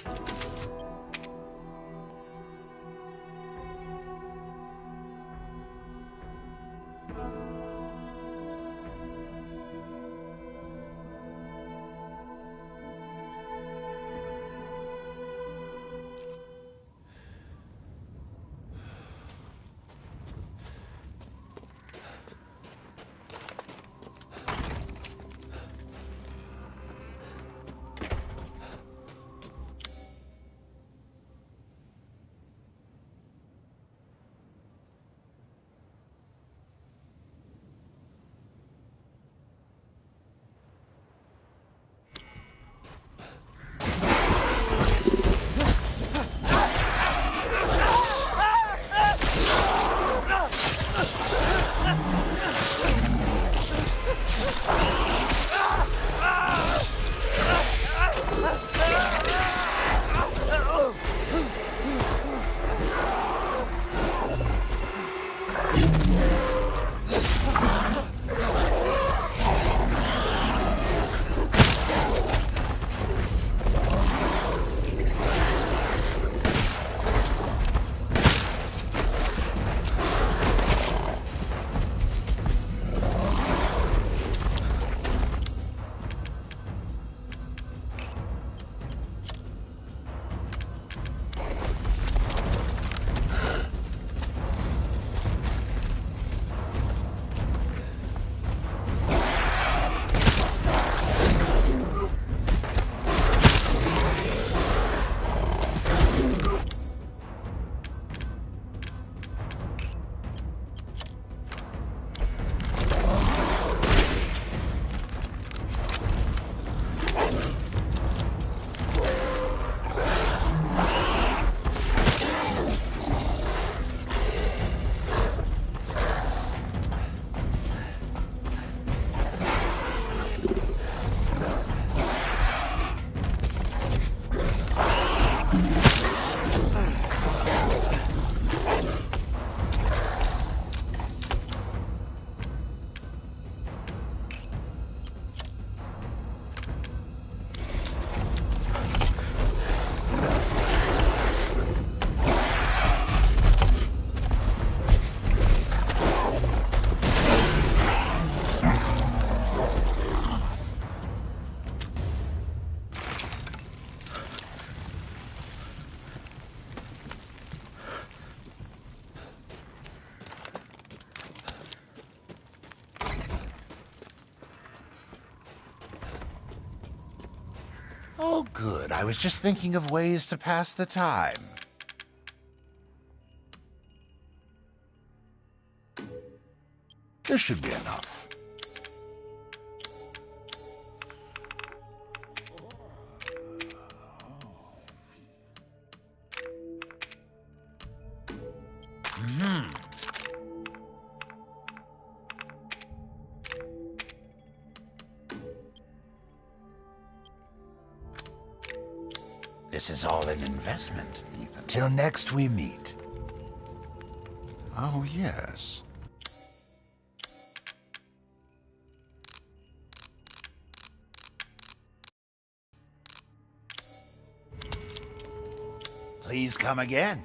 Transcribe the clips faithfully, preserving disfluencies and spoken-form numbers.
Oh, good. I was just thinking of ways to pass the time. This should be enough. Mm-hmm. This is all an investment, Ethan. Till next we meet. Oh, yes. Please come again.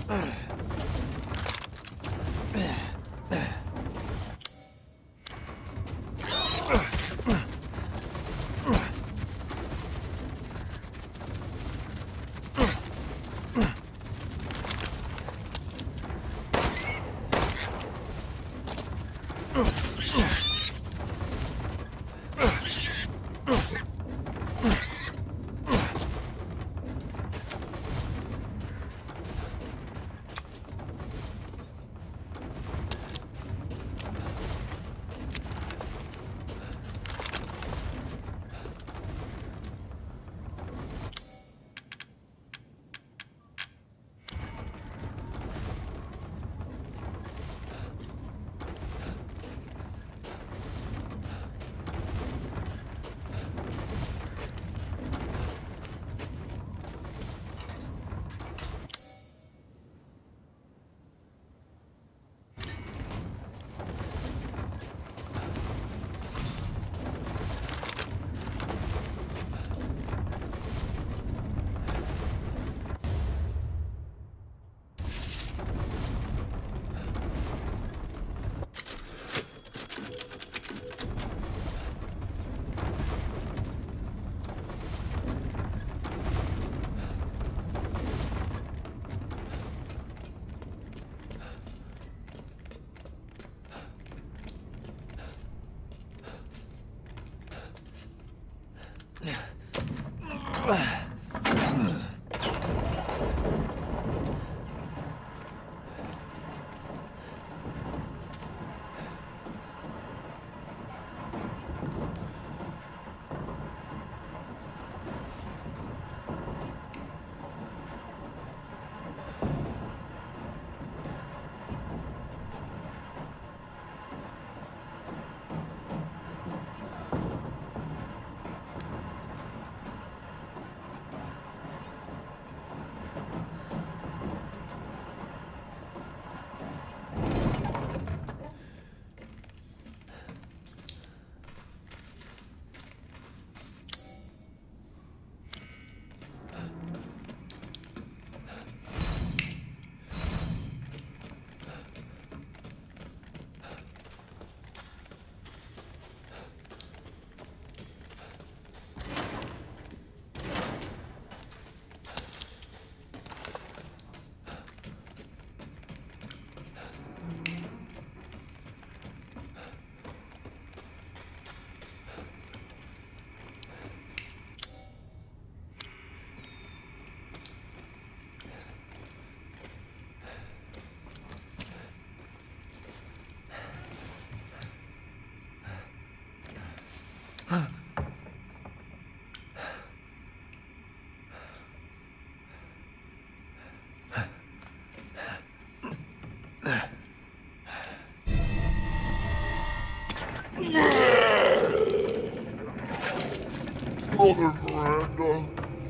Mother Miranda,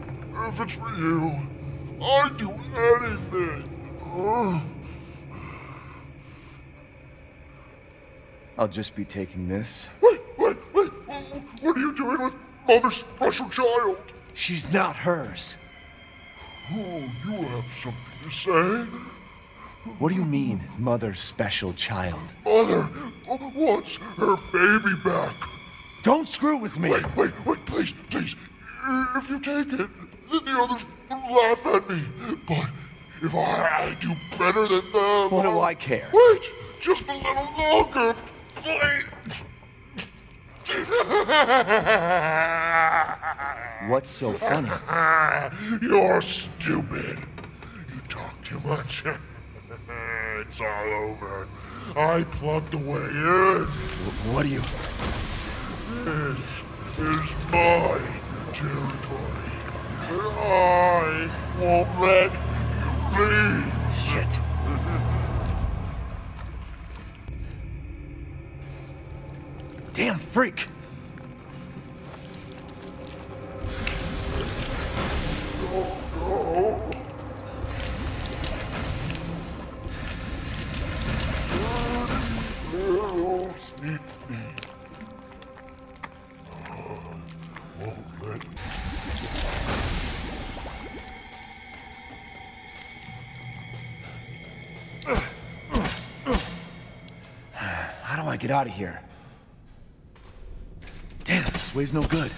if it's for you, I'd do anything. Uh. I'll just be taking this. Wait, wait, wait! What are you doing with Mother's special child? She's not hers. Oh, you have something to say? What do you mean, Mother's special child? Mother wants her baby back. Don't screw with me! Wait, wait, wait, please, please. If you take it, then the others laugh at me. But if I, I do better than them... What do I care? Wait, just a little longer, please. What's so funny? You're stupid. You talk too much. It's all over. I plugged the way in. What do you... This is my territory. And I won't let you leave. Shit. Damn freak! get out of here. Damn, this way's no good.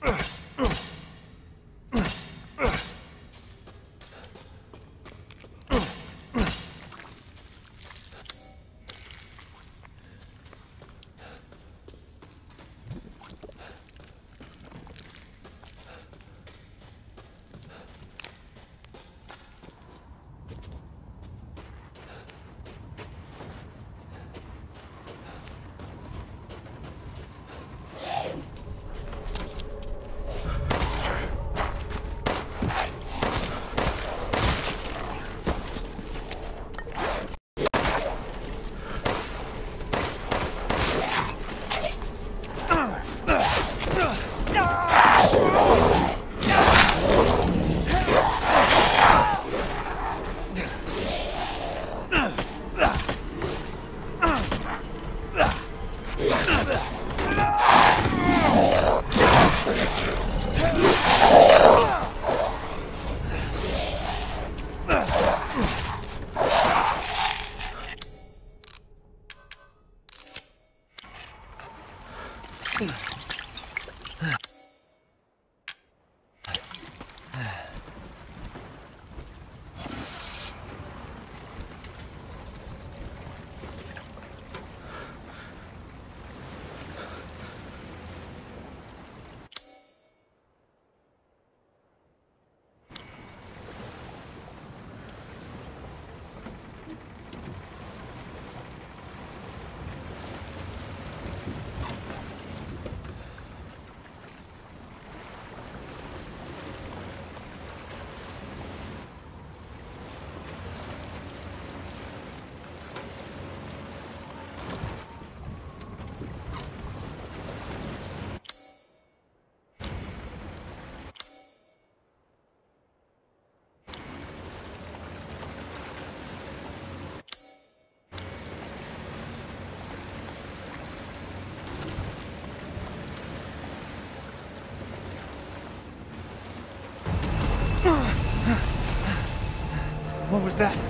What was that?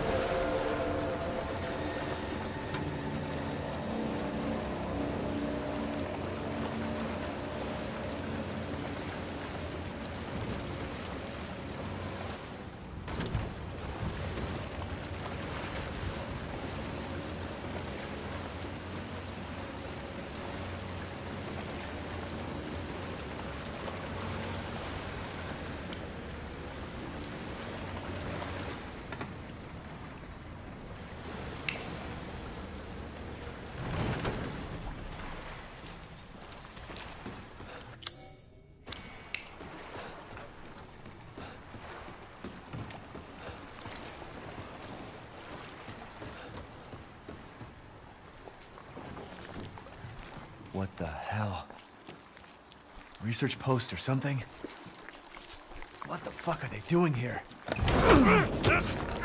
What the hell? Research post or something? What the fuck are they doing here? Get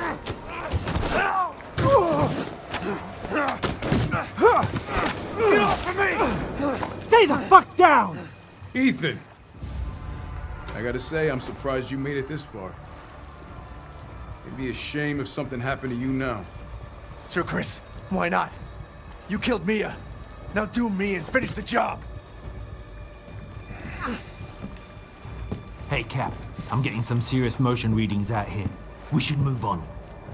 off of me! Stay the fuck down! Ethan! I gotta say, I'm surprised you made it this far. It'd be a shame if something happened to you now. Sure, Chris. Why not? You killed Mia. Now do me and finish the job! Hey, Cap. I'm getting some serious motion readings out here. We should move on.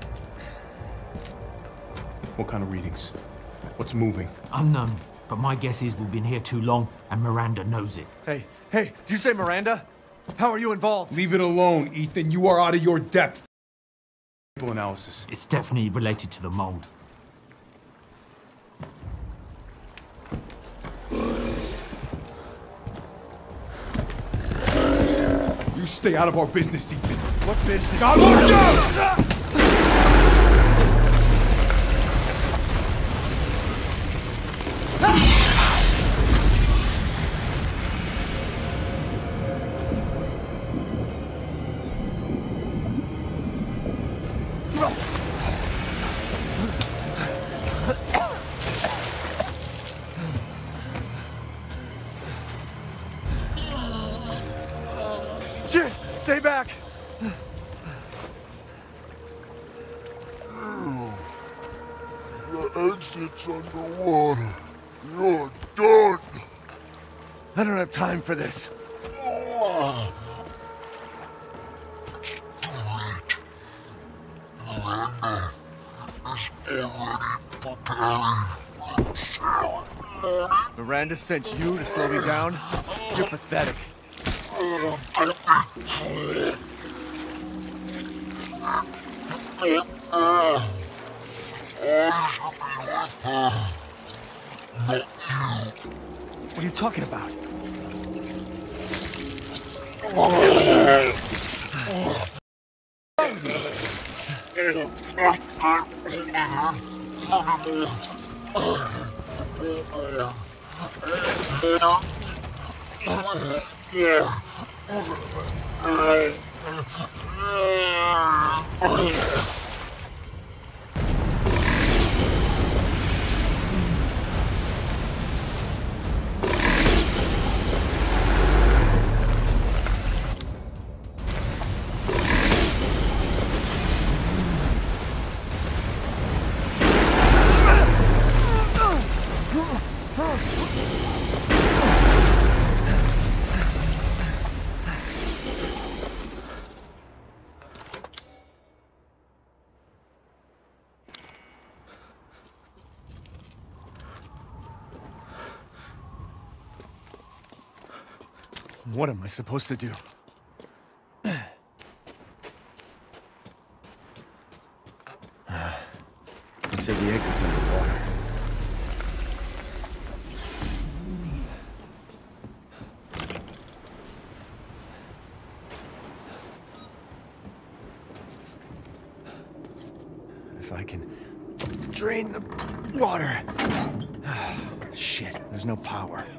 What kind of readings? What's moving? Unknown, but my guess is we've been here too long, and Miranda knows it. Hey, hey, did you say Miranda? How are you involved? Leave it alone, Ethan. You are out of your depth. Analysis. It's definitely related to the mold. You stay out of our business, Ethan. What business? God, watch out! Shit! Stay back! The exit's underwater. You're done. I don't have time for this. Miranda sent you to slow me down? You're pathetic. What are you talking about? What am I supposed to do? They said the exit's underwater. If I can drain the water. Shit, there's no power.